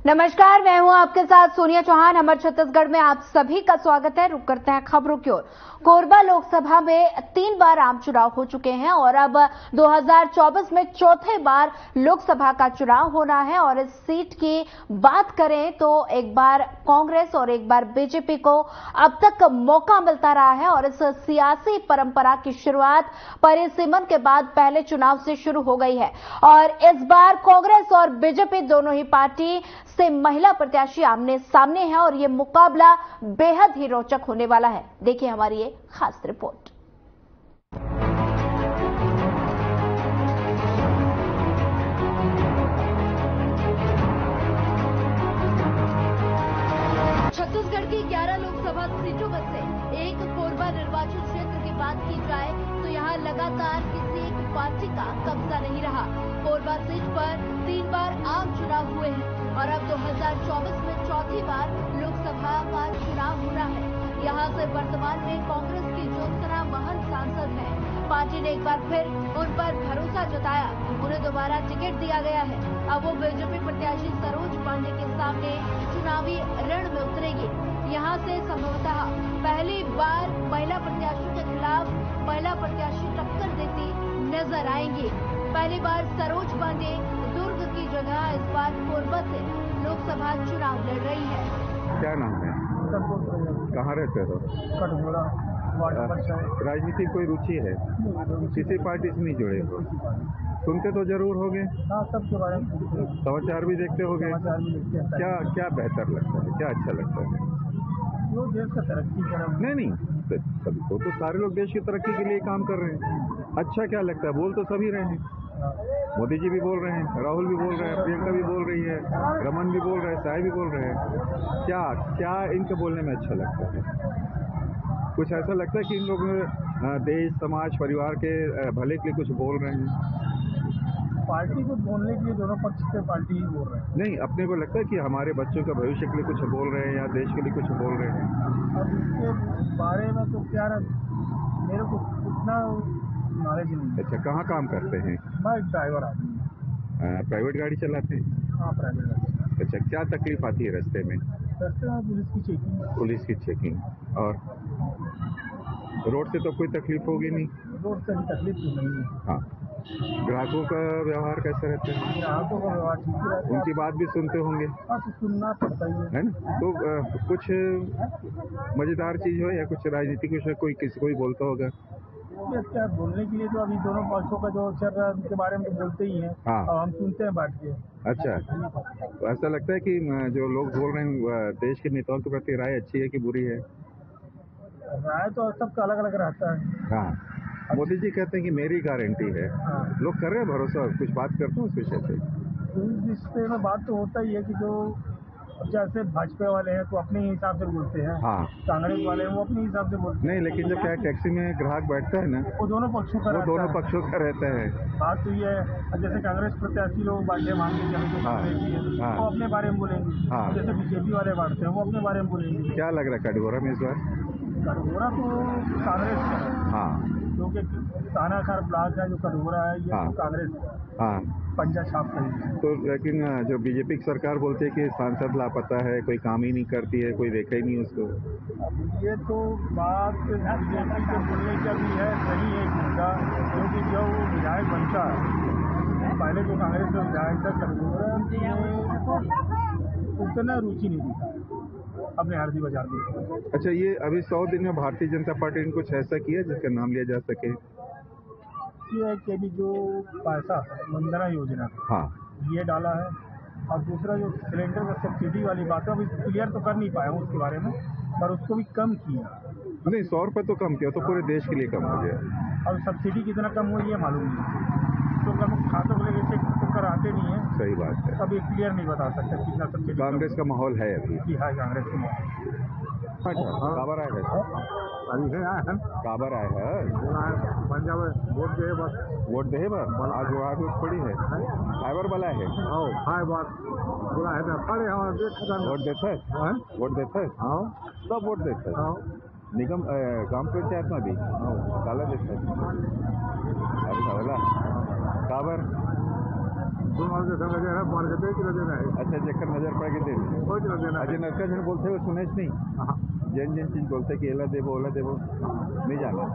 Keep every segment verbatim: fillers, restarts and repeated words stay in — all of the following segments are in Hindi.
नमस्कार, मैं हूं आपके साथ सोनिया चौहान। अमर छत्तीसगढ़ में आप सभी का स्वागत है। रुक करते हैं खबरों की ओर। कोरबा लोकसभा में तीन बार आम चुनाव हो चुके हैं और अब दो हज़ार चौबीस में चौथे बार लोकसभा का चुनाव होना है। और इस सीट की बात करें तो एक बार कांग्रेस और एक बार बीजेपी को अब तक मौका मिलता रहा है और इस सियासी परंपरा की शुरुआत परिसीमन के बाद पहले चुनाव से शुरू हो गई है। और इस बार कांग्रेस और बीजेपी दोनों ही पार्टी से महिला प्रत्याशी आमने सामने हैं और ये मुकाबला बेहद ही रोचक होने वाला है। देखिए हमारी ये खास रिपोर्ट। छत्तीसगढ़ की ग्यारह लोकसभा सीटों में से एक कोरबा निर्वाचन क्षेत्र की बात की जाए तो यहाँ लगातार किसी एक पार्टी का कब्जा नहीं रहा। कोरबा सीट पर तीन बार आम चुनाव हुए हैं और अब दो हज़ार चौबीस में चौथी बार लोकसभा का चुनाव होना है। यहाँ से वर्तमान में कांग्रेस की ज्योत्सना महंत सांसद है। पार्टी ने एक बार फिर उन पर भरोसा जताया, उन्हें दोबारा टिकट दिया गया है। अब वो बीजेपी प्रत्याशी सरोज पांडे के सामने चुनावी रण में उतरेगी। यहाँ से संभवतः पहली बार महिला प्रत्याशी के खिलाफ महिला प्रत्याशी टक्कर देती नजर आएंगी। पहली बार सरोज पांडे दुर्ग की जगह इस बार कोरबा से लोकसभा चुनाव लड़ रही है। क्या नाम है? कहाँ रहते हो? कटघोरा। राजनीति कोई रुचि है? किसी पार्टी से नहीं जुड़े हो? सुनते तो जरूर होगे। हाँ, सबके बारे में समाचार भी देखते होगे। समाचार भी देखते हैं। क्या क्या बेहतर लगता है, क्या अच्छा लगता है? जो देश का तरक्की कर नहीं नहीं तो, सभी को तो सारे लोग देश की तरक्की के लिए काम कर रहे हैं। अच्छा क्या लगता है? बोल तो सभी रहे हैं। मोदी जी भी बोल रहे हैं, राहुल भी बोल रहे हैं, प्रियंका भी बोल रही है, रमन भी बोल रहे हैं, साई भी बोल रहे हैं। क्या क्या इनके बोलने में अच्छा लगता है? कुछ ऐसा लगता है कि इन लोग देश समाज परिवार के भले के लिए कुछ बोल रहे हैं? पार्टी को बोलने के लिए दोनों पक्ष से पार्टी ही बोल रहे हैं। नहीं, अपने को लगता है कि हमारे बच्चों का भविष्य के लिए कुछ बोल रहे हैं या देश के लिए कुछ बोल रहे हैं? अब इसके बारे में तो क्या मेरे को उतना नॉलेज नहीं। अच्छा, कहाँ काम करते हैं? मैं ड्राइवर आदमी। प्राइवेट गाड़ी चलाते हैं? हाँ, प्राइवेट गाड़ी। अच्छा, क्या तकलीफ आती है रास्ते में? रास्ते में पुलिस की चेकिंग। पुलिस की चेकिंग। और रोड से तो कोई तकलीफ होगी नहीं? रोड से भी तकलीफ तो नहीं है। हाँ। ग्राहकों का व्यवहार कैसा रहता है? ग्राहकों का व्यवहार ठीक ही रहता है। उनकी बात भी सुनते होंगे? हाँ, तो सुनना पड़ता ही है। है ना? तो आ, कुछ मजेदार चीज हो या कुछ राजनीतिक विषय कोई किसी को ही बोलता होगा? क्या बोलने के लिए तो अभी दोनों पक्षों का जो चल रहा है उनके बारे में तो बोलते ही हैं। हाँ। और हम सुनते हैं बैठ के। अच्छा, तो ऐसा लगता है कि जो लोग बोल रहे हैं देश के नेताओं के प्रति राय अच्छी है कि बुरी है? राय तो सबका अलग अलग रहता है। हाँ, मोदी जी कहते हैं कि मेरी गारंटी है। हाँ। लोग कर रहे हैं भरोसा? कुछ बात करते हैं उस विषय पे? इस विषय में बात तो होता ही है कि जो जैसे भाजपा वाले हैं तो अपने हिसाब से बोलते हैं। हाँ। कांग्रेस वाले हैं वो अपने हिसाब से बोलते हैं। नहीं, लेकिन जो क्या टैक्सी में ग्राहक बैठता है ना, वो दोनों पक्षों का वो रहता दोनों है। पक्षों का रहता है। बात तो ये है, जैसे कांग्रेस प्रत्याशी लोग बांटे मांग के चले तो हाँ। कांग्रेस ही है, हाँ। वो अपने बारे में बोलेंगे। हाँ। जैसे बीजेपी वाले बांटते हैं वो अपने बारे में बोलेंगे। क्या लग रहा है कटघोरा में इस बार? कटघोरा तो कांग्रेस का है। हाँ। क्योंकि तानाखार ब्लॉक है जो कटघोरा है ये हाँ। तो कांग्रेस का है। हाँ, पंजा छाप कही। तो लेकिन जो बीजेपी की सरकार बोलती है कि सांसद लापता है, कोई काम ही नहीं करती है, कोई देखा ही नहीं उसको। अब ये तो बात बीजेपी के बोलने का भी है, सही है मुद्दा। क्योंकि जो विधायक बनता है पहले तो कांग्रेस का विधायक था कटघोरा, उतना रुचि नहीं दिखा अपने हरदी बाजार में। अच्छा, ये अभी सौ दिन में भारतीय जनता पार्टी ने कुछ ऐसा किया जिसका नाम लिया जा सके? ये है कि अभी जो पैसा वंदना योजना हाँ। ये डाला है और दूसरा जो सिलेंडर का सब्सिडी वाली बात है अभी क्लियर तो कर नहीं पाया हूँ उसके बारे में, पर उसको भी कम किया। नहीं, सौ रुपये तो कम किया, तो पूरे देश के लिए कम हो गया। और सब्सिडी कितना कम हुई है मालूम नहीं, तो हम खातों को लेकर चेक तो कराते नहीं है। सही बात है। अभी क्लियर नहीं बता सकते कितना सब्सिडी। कांग्रेस का माहौल है अभी? जी हाँ, कांग्रेस का माहौल। काबर आए हैं? अभी है आए हैं काबर आए हैं? पंजाब वोट दे बस। वोट दे बस? आज वहाँ पे थोड़ी है फाइबर वाला है। हाँ, हाय बात बोला है ना। अरे हाँ, वोट देते हैं? वोट देते हैं? हाँ, सब वोट देते हैं। हाँ, निगम ग्राम पंचायत में भी काला देते हैं। अरे काबर? दोनों साहब जैसा नजर है मार देते कि नजर है अच्छा जेकर नजर पड़ के दे दे कोई नजर अजय नरका जन बोलते हुए सुने नहीं जैन जैन चीज बोलते कि एला देवो ओला देवो नहीं जाना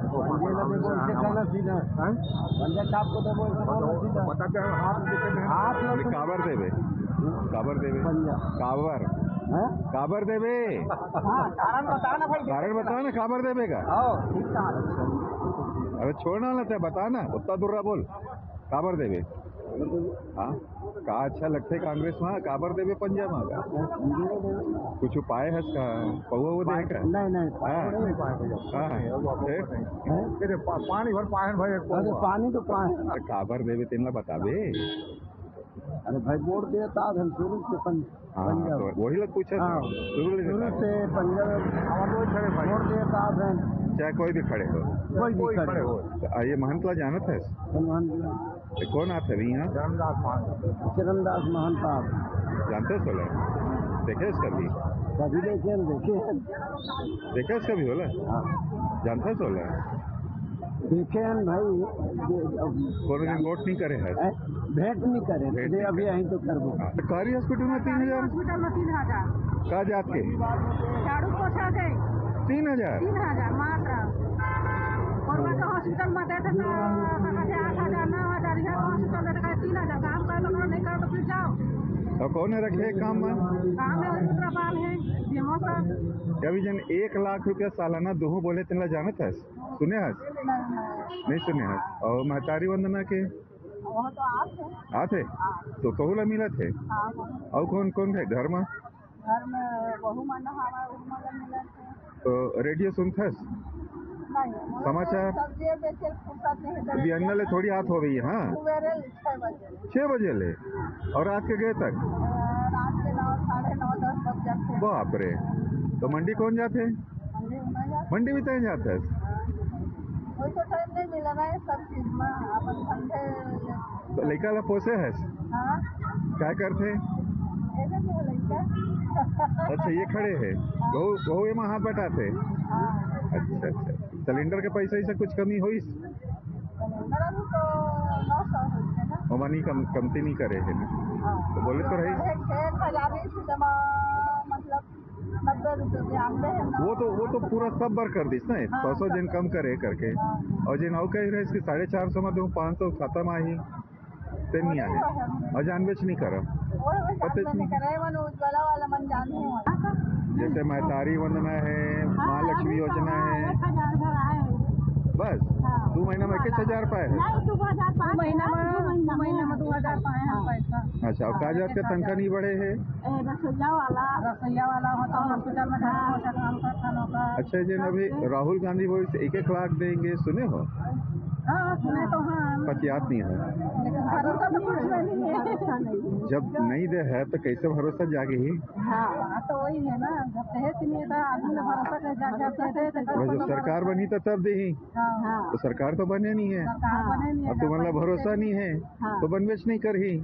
बताते हैं हाथ काबर देवे काबर देवे काबर काबर देवे कारण बताओ ना भाई कारण बताओ ना काबर देवे का अरे छोड़ना ना था बता ना उतना दूर बोल काबर देवे हाँ का अच्छा लगते कांग्रेस में काबर देवे पंजाब में का कुछ उपाय है इसका पहुआ वो दे का नहीं नहीं पानी भर पाए भाई अरे पानी तो पाए काबर देवे तेना बतावे अरे भाई वोट देता हम शुरू से पंजाब वही लोग पूछे शुरू से पंजाब वोट देता है चाहे कोई भी खड़े हो कोई भी खड़े हो ये महंत ला जानत है कौन आते है यहाँ चरणदास महंत चरणदास महंत आप जानते हो देखे कभी कभी देखे देखे देखे कभी बोला जानते हो देखे हैं भाई कौन दिन वोट नहीं करे है भेंट नहीं करे दे अभी यहीं तो करबो सरकारी हॉस्पिटल में तीन हजार हॉस्पिटल में तीन हजार का जात के झाड़ू पोछा दे तीन हजार तीन हजार मात्र और वहाँ हॉस्पिटल में देते तो आठ हजार नौ हजार यहाँ हॉस्पिटल देते तीन हजार काम कर लो नहीं करो तो फिर जाओ और कौन है रखे काम में काम में रुद्रपाल है अभी जन एक लाख रुपया सालाना दोनों बोले तेना जानत है सुने है नहीं सुने है और महतारी वंदना के तो आते तो कहूला मिला थे और कौन कौन है घर में घर में बहू मन हमारा तो रेडियो सुनते समाचार अभी अन्ना ले थोड़ी हाथ हो गई हाँ छह बजे ले और रात के गए तक रात के नौ साढ़े नौ दस बज जाते बाप रे तो मंडी कौन जाते मंडी भी तय जाते है कोई तो टाइम नहीं मिला ना सब चीज में अपन ठंडे तो लड़का ला पोसे है क्या करते अच्छा ये खड़े है बहु बहु ये हाथ बटाते अच्छा अच्छा सिलेंडर के पैसे से कुछ कमी हुई तो मनी कम कमती नहीं करे है ना तो बोले तो रही मतलब नब्बे रुपये वो तो वो तो पूरा सब बार कर दीस ना सौ सौ जिन कम करे करके और जिन और कह रहे इसके साढ़े चार सौ में दो पाँच सौ खत्म आई ते नहीं आए और जानबेच नहीं करा पता नहीं जैसे महतारी वंदना है महालक्ष्मी योजना है बस दो महीना में किस हजार पाए है महीना में महीना में दो हजार पाए हैं पैसा अच्छा और कागजात का तनख्वाह नहीं बढ़े है रसोईया वाला रसोईया वाला होता हॉस्पिटल में काम करता होगा अच्छा जी अभी राहुल गांधी बोल से एक एक लाख देंगे सुने हो हाँ सुने तो हाँ पतियात नहीं है लेकिन भरोसा तो कुछ नहीं है जब नहीं दे है तो कैसे भरोसा जागे ही हाँ तो वही है ना जब दहेज नहीं था आदमी ने भरोसा कर जाके जब सरकार बनी तो तब दे ही तो सरकार तो बने नहीं है अब तो मतलब भरोसा नहीं है तो बनवेश नहीं कर ही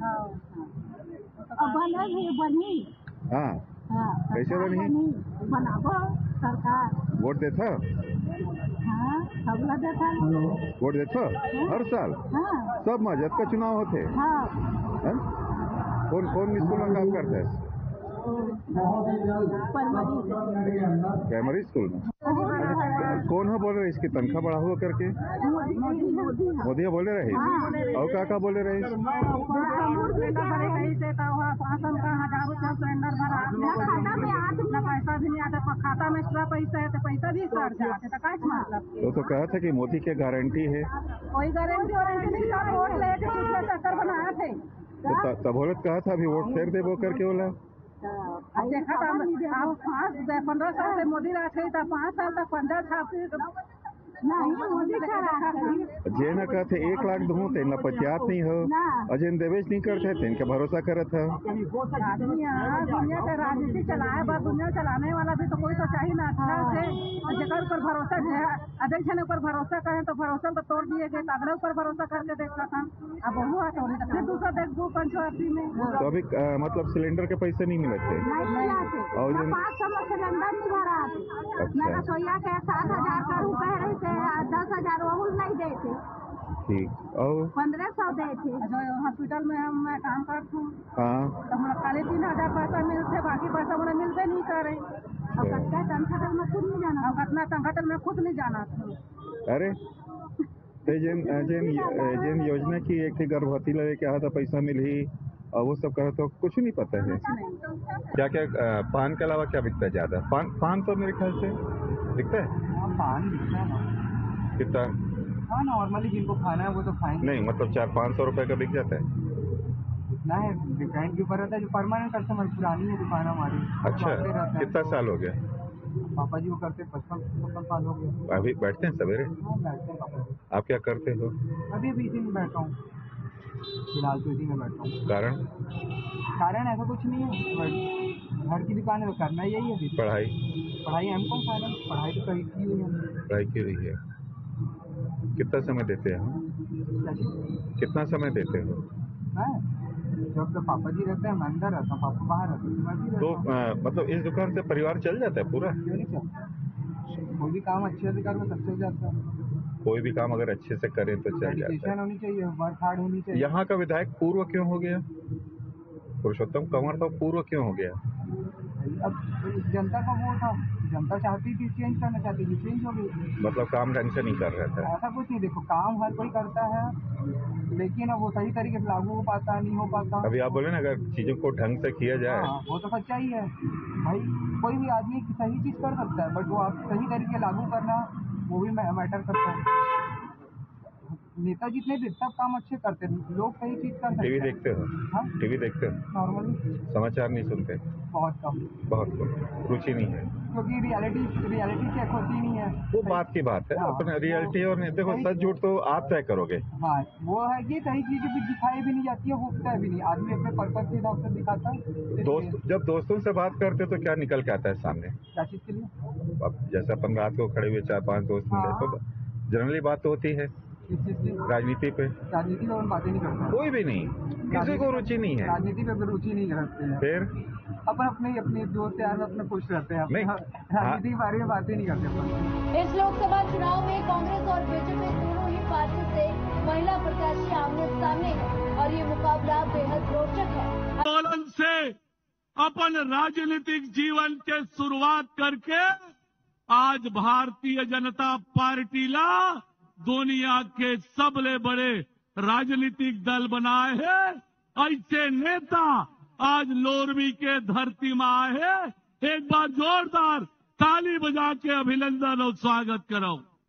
बनी हाँ कैसे बनी बनाबो सरकार वोट देता हाँ सब लगे था वोट देता हर साल हाँ सब में जब का चुनाव होते हाँ है? कौन कौन स्कूल में काम करते हैं प्राइमरी स्कूल में कौन है बोल रहे इसकी तनख्वाह बढ़ा हुआ करके मोदी बोले रहे और क्या क्या बोले रहे पैसा भी नहीं आता खाता में एक्स्ट्रा पैसा है तो पैसा भी कट जाते तो क्या मतलब तो तो कहा था कि मोदी की गारंटी है कोई गारंटी वारंटी नहीं सब वोट लेके पिछले चक्कर बनाया थे तो तब औरत कहा था अभी वोट फेर दे वो करके बोला अब देखा था आप पाँच पंद्रह साल से मोदी रखे था पाँच साल तक पंद्रह छापी नहीं मोदी जे न कहते एक लाख दूँ तो इनका पचास नहीं हो और जिन देवेश नहीं करते थे इनका भरोसा करे था दुनिया का राजनीति चलाए बस दुनिया चलाने वाला भी तो कोई तो चाहिए ना अच्छा से जगह ऊपर भरोसा अध्यक्ष ने ऊपर भरोसा करें तो भरोसा तो तोड़ दिए गए अगले ऊपर भरोसा करके देखता था अब बहु फिर दूसरा देख दो पंचायती में तो अभी मतलब सिलेंडर के पैसे नहीं मिले थे और पाँच सौ सिलेंडर नहीं भरा मैं रसोईया के सात हजार का कह रहे थे दस हजार वो नहीं देते ठीक। और पंद्रह सौ दे थे जो हॉस्पिटल में हम मैं काम करती हूँ। हाँ तो हमारा खाली तीन हजार पैसा मिलते, बाकी पैसा मुझे मिलते नहीं करे। अब कटका तनखा में खुद नहीं जाना, अब कतना तनखा में खुद नहीं जाना था। अरे ते जिन जिन जिन योजना की एक थी गर्भवती लगे क्या था पैसा मिली और वो सब कहा तो कुछ नहीं पता है। क्या क्या अ, पान के अलावा क्या बिकता है ज्यादा? पान पान तो मेरे ख्याल से बिकता है। पान बिकता है ना, कितना? हाँ नॉर्मली जिनको खाना है वो तो खाएंगे। नहीं मतलब चार पाँच सौ रुपए का बिक जाता है। इतना है, डिपेंड के ऊपर रहता है। जो परमानेंट कस्टमर पुरानी है दुकान हमारी। अच्छा, कितना साल हो गया? पापा जी वो करते पचपन पचपन साल हो गया। अभी बैठते हैं सवेरे? हाँ बैठते हैं पापा जी। आप क्या करते हो? अभी अभी इसी में बैठा हूँ, फिलहाल तो इसी में बैठा हूँ। कारण? कारण ऐसा कुछ नहीं है, बट घर की दुकान है तो करना यही है। अभी पढ़ाई? पढ़ाई एम कॉम फाइनल, पढ़ाई तो करी की हुई है। पढ़ाई की हुई है। कितना समय देते हैं? कितना समय देते हो? मैं जब तो पापा जी रहते हैं मैं अंदर रहता हूँ, पापा बाहर रहते हैं मैं भी रहता तो हूँ। आ, मतलब इस दुकान से परिवार चल जाता है पूरा? क्यों नहीं चलता, कोई भी काम अच्छे से कर सब चल जाता है। कोई भी काम अगर अच्छे से करे तो चल जाता डेडिकेशन है। होनी चाहिए, वर्क हार्ड होनी चाहिए। यहाँ का विधायक पूर्व क्यों हो गया? पुरुषोत्तम कंवर तो पूर्व क्यों हो गया? अब जनता का वो था, जनता चाहती थी चेंज करना चाहती थी, चेंज हो गई। मतलब काम ढंग से नहीं कर रहा था? ऐसा कुछ नहीं, देखो काम हर कोई करता है लेकिन अब वो सही तरीके से लागू हो पाता नहीं हो पाता। अभी आप बोले ना अगर चीजों को ढंग से किया जाए। हाँ, वो तो सच्चाई है भाई, कोई भी आदमी सही चीज कर सकता है बट वो आप सही तरीके लागू करना वो भी मैटर करता है। नेता जितने भी सब काम अच्छे करते हैं, लोग सही चीज कर सकते टीवी हैं। देखते हो? हाँ टीवी देखते हो? नॉर्मली समाचार नहीं सुनते? बहुत कम, बहुत कम, रुचि नहीं है क्योंकि रियलिटी रियलिटी चेक होती नहीं है। वो बात की बात है। हाँ, अपना रियलिटी और नहीं, देखो सच झूठ तो आप तय करोगे। हाँ वो है कि सही चीजें भी दिखाई भी नहीं जाती है, वो तय भी नहीं, आदमी अपने पर्पज के हिसाब से दिखाता है। दोस्त जब दोस्तों से बात करते तो क्या निकल के आता है सामने? क्या चीज के लिए? अब जैसे अपन रात को खड़े हुए चार पांच दोस्त मिले हाँ। तो जनरली बात तो होती है इस चीज की राजनीति पे। राजनीति में बातें नहीं करते, कोई भी नहीं, किसी को रुचि नहीं है। राजनीति में रुचि नहीं रखते हैं। फिर अपन अपने अपने दोस्त यार अपने खुश रहते हैं, नहीं। राजनीति के बारे में बातें नहीं करते अपन। इस लोकसभा चुनाव में कांग्रेस और बीजेपी दोनों ही पार्टी से महिला प्रत्याशी आमने सामने है और ये मुकाबला बेहद रोचक है। आंदोलन से अपन राजनीतिक जीवन के शुरुआत करके आज भारतीय जनता पार्टीला दुनिया के सबले बड़े राजनीतिक दल बनाए हैं। ऐसे नेता आज लोरवी के धरती में आए हैं। एक बार जोरदार ताली बजा के अभिनंदन और स्वागत करो।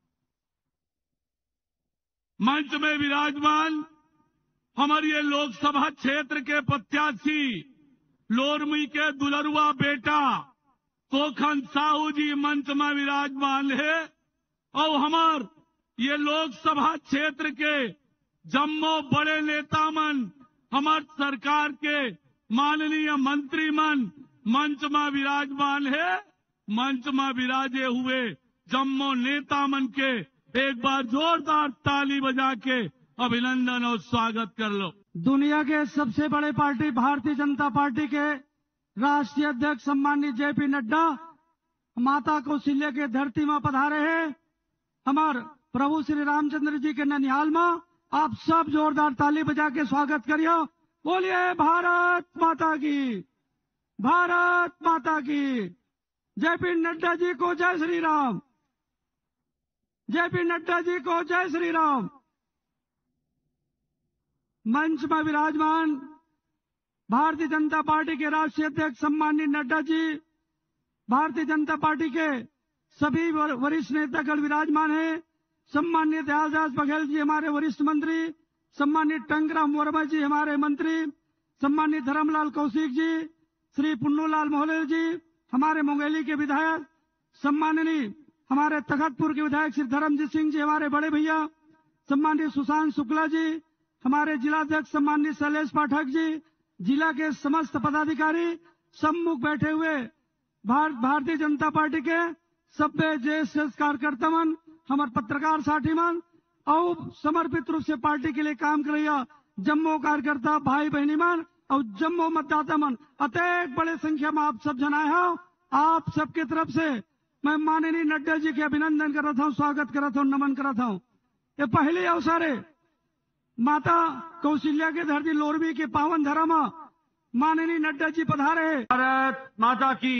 मंच में विराजमान हमारे ये लोकसभा क्षेत्र के प्रत्याशी लोरमी के दुलरुआ बेटा कोखन साहू जी मंच में विराजमान है और हमार ये लोकसभा क्षेत्र के जम्मो बड़े नेता मन, हमार सरकार के माननीय मंत्री मन मंच में विराजमान है। मंच में विराजे हुए जम्मो नेता मन के एक बार जोरदार ताली बजा के अभिनंदन और स्वागत कर लो। दुनिया के सबसे बड़े पार्टी भारतीय जनता पार्टी के राष्ट्रीय अध्यक्ष सम्मानित जेपी नड्डा माता कौशल्या के धरती में पधारे हैं। हमार प्रभु श्री रामचंद्र जी के ननिहाल में आप सब जोरदार ताली बजा के स्वागत करिए। बोलिए भारत माता की, भारत माता की। जेपी नड्डा जी को जय श्री राम, जेपी नड्डा जी को जय श्री राम। मंच में विराजमान भारतीय जनता पार्टी के राष्ट्रीय अध्यक्ष सम्मानित नड्डा जी, भारतीय जनता पार्टी के सभी वरिष्ठ नेतागण विराजमान हैं। सम्मानित दयालदास बघेल जी हमारे वरिष्ठ मंत्री, सम्मानित टंकराम वर्मा जी हमारे मंत्री, सम्मानित धर्मलाल कौशिक जी, श्री पुन्नूलाल मोहले जी हमारे मुंगेली के विधायक, सम्माननीय हमारे तखतपुर के विधायक श्री धर्मजीत सिंह जी हमारे बड़े भैया, सम्मानित सुशांत शुक्ला जी हमारे जिलाध्यक्ष, सम्मानित शैलेश पाठक जी, जिला के समस्त पदाधिकारी, सम्मुख बैठे हुए भार, भारतीय जनता पार्टी के सभ्य ज्येष्ठ कार्यकर्ता मन, हमारे पत्रकार साथी मन और समर्पित रूप से पार्टी के लिए काम कर रही जम्मू कार्यकर्ता भाई बहनी मन और जम्मू मतदाता मन अत्यधिक बड़े संख्या में आप सब जनाए हो। आप सबके तरफ से मैं माननीय नड्डा जी के अभिनंदन कर रहा था, स्वागत कर रहा था, नमन कर रहा था। ये पहले अवसर है माता कौशल्या के धरती लोरमी के पावन धर्म माननीय नड्डा जी पधारे। भारत माता की,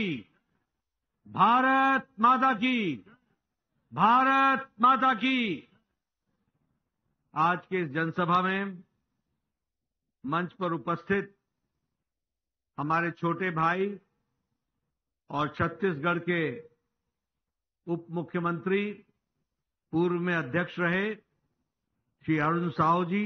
भारत माता की, भारत माता की। आज के इस जनसभा में मंच पर उपस्थित हमारे छोटे भाई और छत्तीसगढ़ के उप मुख्यमंत्री, पूर्व में अध्यक्ष रहे श्री अरुण साहू जी,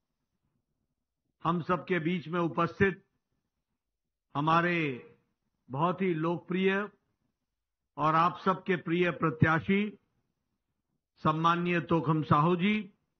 हम सबके बीच में उपस्थित हमारे बहुत ही लोकप्रिय और आप सबके प्रिय प्रत्याशी सम्माननीय तोखम साहू जी,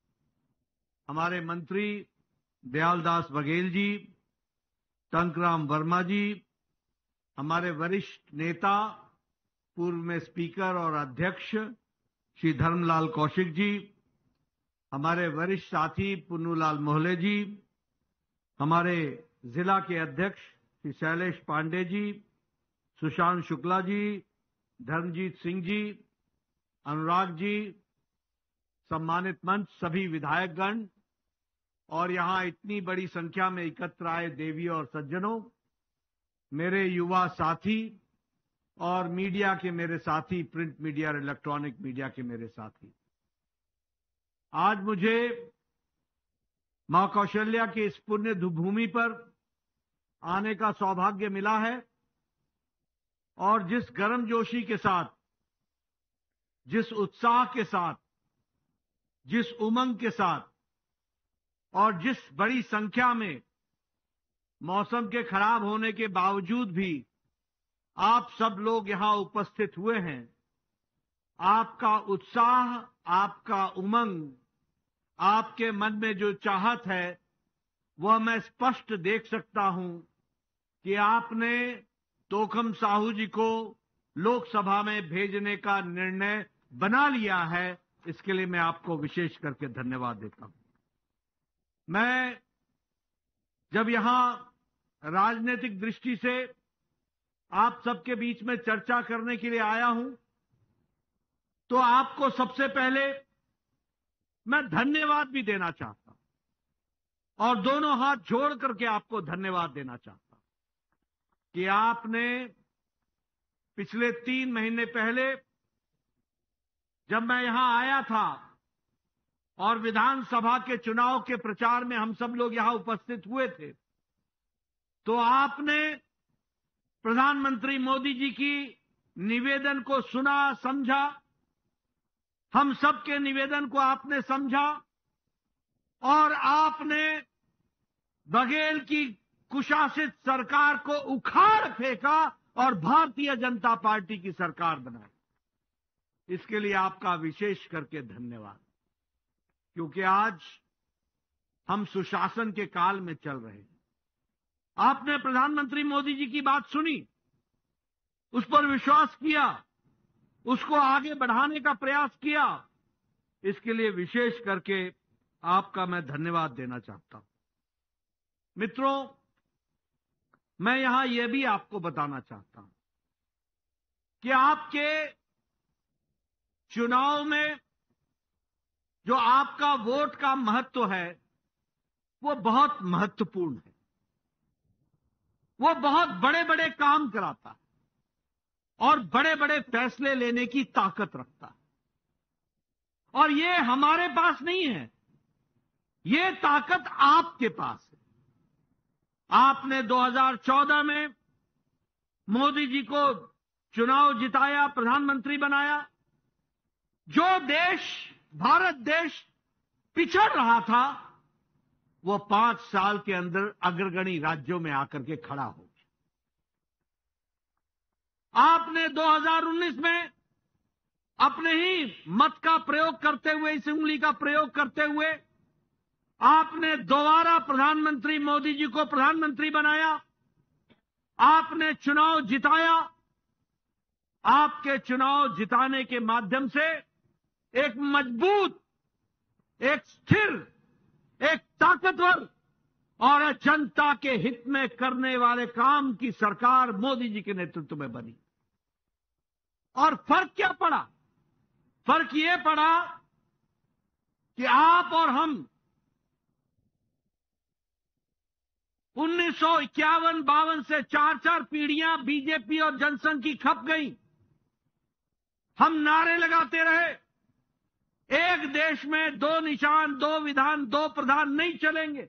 हमारे मंत्री दयालदास बघेल जी, टंकराम वर्मा जी, हमारे वरिष्ठ नेता पूर्व में स्पीकर और अध्यक्ष श्री धर्मलाल कौशिक जी, हमारे वरिष्ठ साथी पुन्नूलाल मोहले जी, हमारे जिला के अध्यक्ष श्री शैलेश पांडे जी, सुशांत शुक्ला जी, धर्मजीत सिंह जी, अनुराग जी, सम्मानित मंच, सभी विधायकगण और यहां इतनी बड़ी संख्या में एकत्र आए देवी और सज्जनों, मेरे युवा साथी और मीडिया के मेरे साथी, प्रिंट मीडिया और इलेक्ट्रॉनिक मीडिया के मेरे साथी, आज मुझे मां कौशल्या के इस पुण्य भूमि पर आने का सौभाग्य मिला है और जिस गर्मजोशी के साथ, जिस उत्साह के साथ, जिस उमंग के साथ और जिस बड़ी संख्या में मौसम के खराब होने के बावजूद भी आप सब लोग यहां उपस्थित हुए हैं, आपका उत्साह, आपका उमंग, आपके मन में जो चाहत है वह मैं स्पष्ट देख सकता हूं कि आपने तोखम साहू जी को लोकसभा में भेजने का निर्णय बना लिया है। इसके लिए मैं आपको विशेष करके धन्यवाद देता हूं। मैं जब यहां राजनीतिक दृष्टि से आप सबके बीच में चर्चा करने के लिए आया हूं, तो आपको सबसे पहले मैं धन्यवाद भी देना चाहता हूं और दोनों हाथ जोड़ करके आपको धन्यवाद देना चाहता हूं कि आपने पिछले तीन महीने पहले जब मैं यहां आया था और विधानसभा के चुनाव के प्रचार में हम सब लोग यहां उपस्थित हुए थे, तो आपने प्रधानमंत्री मोदी जी की निवेदन को सुना, समझा, हम सबके निवेदन को आपने समझा और आपने बघेल की कुशासित सरकार को उखाड़ फेंका और भारतीय जनता पार्टी की सरकार बनाई। इसके लिए आपका विशेष करके धन्यवाद, क्योंकि आज हम सुशासन के काल में चल रहे हैं। आपने प्रधानमंत्री मोदी जी की बात सुनी, उस पर विश्वास किया, उसको आगे बढ़ाने का प्रयास किया। इसके लिए विशेष करके आपका मैं धन्यवाद देना चाहता हूं। मित्रों, मैं यहां यह भी आपको बताना चाहता हूं कि आपके चुनाव में जो आपका वोट का महत्व है वो बहुत महत्वपूर्ण है। वो बहुत बड़े बड़े काम कराता है और बड़े बड़े फैसले लेने की ताकत रखता है। और ये हमारे पास नहीं है, ये ताकत आपके पास है। आपने दो हज़ार चौदह में मोदी जी को चुनाव जिताया, प्रधानमंत्री बनाया। जो देश, भारत देश पिछड़ रहा था, वो पांच साल के अंदर अग्रगणी राज्यों में आकर के खड़ा हो गया। आपने दो हज़ार उन्नीस में अपने ही मत का प्रयोग करते हुए, इस उंगली का प्रयोग करते हुए आपने दोबारा प्रधानमंत्री मोदी जी को प्रधानमंत्री बनाया। आपने चुनाव जिताया। आपके चुनाव जिताने के माध्यम से एक मजबूत, एक स्थिर, एक ताकतवर और जनता के हित में करने वाले काम की सरकार मोदी जी के नेतृत्व में बनी। और फर्क क्या पड़ा? फर्क यह पड़ा कि आप और हम उन्नीस सौ इक्यावन बावन से चार चार पीढ़ियां बीजेपी और जनसंघ की खप गई। हम नारे लगाते रहे, एक देश में दो निशान, दो विधान, दो प्रधान नहीं चलेंगे।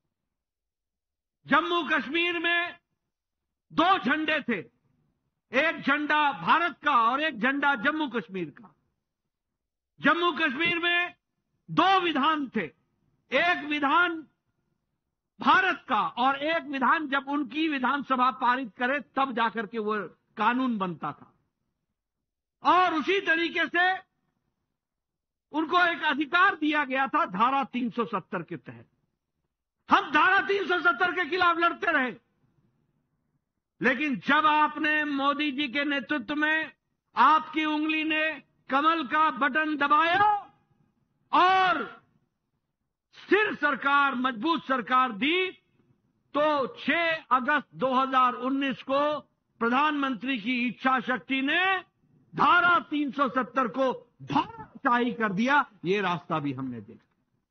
जम्मू कश्मीर में दो झंडे थे, एक झंडा भारत का और एक झंडा जम्मू कश्मीर का। जम्मू कश्मीर में दो विधान थे, एक विधान भारत का और एक विधान जब उनकी विधानसभा पारित करे तब जाकर के वो कानून बनता था। और उसी तरीके से उनको एक अधिकार दिया गया था धारा तीन सौ सत्तर के तहत। हम धारा तीन सौ सत्तर के खिलाफ लड़ते रहे, लेकिन जब आपने मोदी जी के नेतृत्व में आपकी उंगली ने कमल का बटन दबाया और स्थिर सरकार, मजबूत सरकार दी, तो छह अगस्त दो हज़ार उन्नीस को प्रधानमंत्री की इच्छा शक्ति ने धारा तीन सौ सत्तर को भागशाही कर दिया। ये रास्ता भी हमने देखा।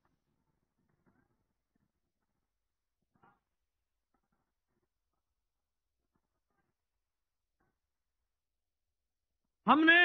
हमने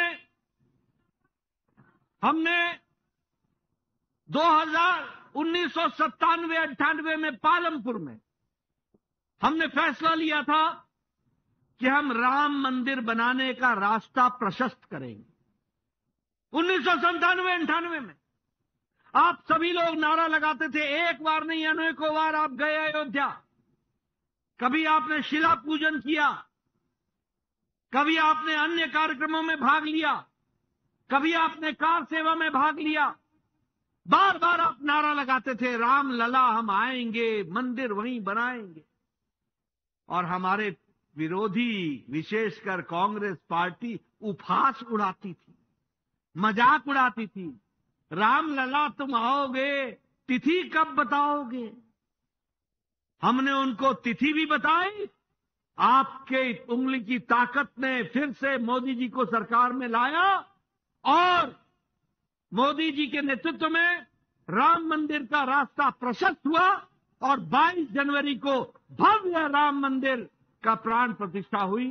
हमने दो हज़ार उन्नीस सौ सत्तानवे अट्ठानवे में पालमपुर में हमने फैसला लिया था कि हम राम मंदिर बनाने का रास्ता प्रशस्त करेंगे। उन्नीस सौ संतानवे अंठानवे में आप सभी लोग नारा लगाते थे, एक बार नहीं अनेकों बार आप गए अयोध्या। कभी आपने शिला पूजन किया, कभी आपने अन्य कार्यक्रमों में भाग लिया, कभी आपने कार सेवा में भाग लिया। बार बार आप नारा लगाते थे, राम लला हम आएंगे, मंदिर वहीं बनाएंगे। और हमारे विरोधी, विशेषकर कांग्रेस पार्टी, उपहास उड़ाती थी, मजाक उड़ाती थी। राम लला तुम आओगे, तिथि कब बताओगे? हमने उनको तिथि भी बताई। आपके उंगली की ताकत ने फिर से मोदी जी को सरकार में लाया और मोदी जी के नेतृत्व में राम मंदिर का रास्ता प्रशस्त हुआ और बाईस जनवरी को भव्य राम मंदिर का प्राण प्रतिष्ठा हुई।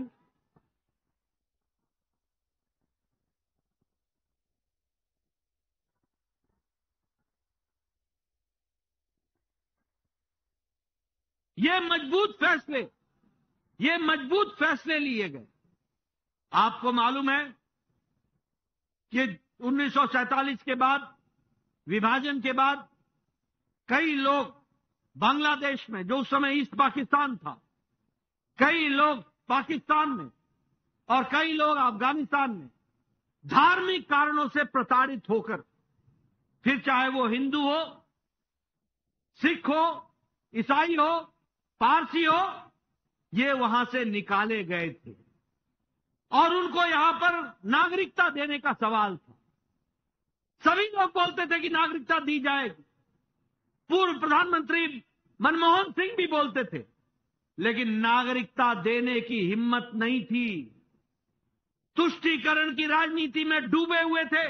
ये मजबूत फैसले ये मजबूत फैसले लिए गए। आपको मालूम है कि उन्नीस सौ सैंतालीस के बाद, विभाजन के बाद, कई लोग बांग्लादेश में, जो उस समय ईस्ट पाकिस्तान था, कई लोग पाकिस्तान में और कई लोग अफगानिस्तान में धार्मिक कारणों से प्रताड़ित होकर, फिर चाहे वो हिंदू हो, सिख हो, ईसाई हो, पारसी हो, ये वहां से निकाले गए थे और उनको यहां पर नागरिकता देने का सवाल था। सभी लोग बोलते थे कि नागरिकता दी जाएगी। पूर्व प्रधानमंत्री मनमोहन सिंह भी बोलते थे, लेकिन नागरिकता देने की हिम्मत नहीं थी। तुष्टीकरण की राजनीति में डूबे हुए थे,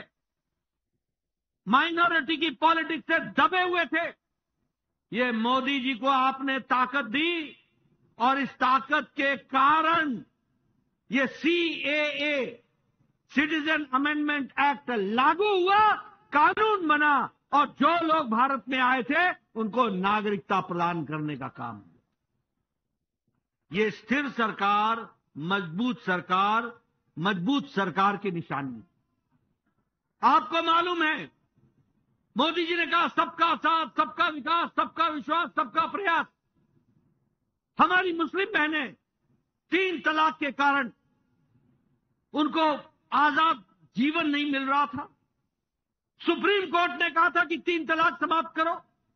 माइनॉरिटी की पॉलिटिक्स से दबे हुए थे। ये मोदी जी को आपने ताकत दी और इस ताकत के कारण ये सीएए, सिटीजन अमेंडमेंट एक्ट लागू हुआ, कानून बना और जो लोग भारत में आए थे उनको नागरिकता प्रदान करने का काम हुआ। ये स्थिर सरकार, मजबूत सरकार, मजबूत सरकार की निशानी। आपको मालूम है, मोदी जी ने कहा सबका साथ, सबका विकास, सबका विश्वास, सबका प्रयास। हमारी मुस्लिम बहनें तीन तलाक के कारण उनको आजाद जीवन नहीं मिल रहा था। सुप्रीम कोर्ट ने कहा था कि तीन तलाक समाप्त करो।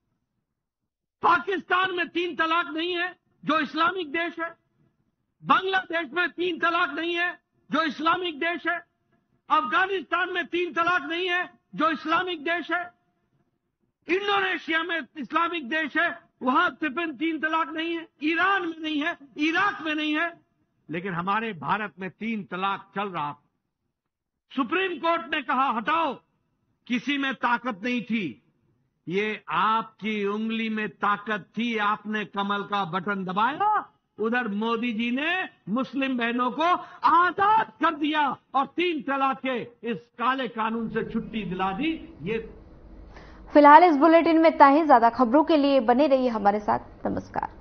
पाकिस्तान में तीन तलाक नहीं है, जो इस्लामिक देश है। बांग्लादेश में तीन तलाक नहीं है, जो इस्लामिक देश है। अफगानिस्तान में तीन तलाक नहीं है, जो इस्लामिक देश है। इंडोनेशिया में इस्लामिक देश है, वहां तिब्बत तीन तलाक नहीं है। ईरान में नहीं है, इराक में नहीं है, लेकिन हमारे भारत में तीन तलाक चल रहा था। सुप्रीम कोर्ट ने कहा हटाओ, किसी में ताकत नहीं थी। ये आपकी उंगली में ताकत थी, आपने कमल का बटन दबाया, उधर मोदी जी ने मुस्लिम बहनों को आजाद कर दिया और तीन तलाक के इस काले कानून से छुट्टी दिला दी। ये फिलहाल इस बुलेटिन में इतना ही। ज्यादा खबरों के लिए बने रहिए हमारे साथ। नमस्कार।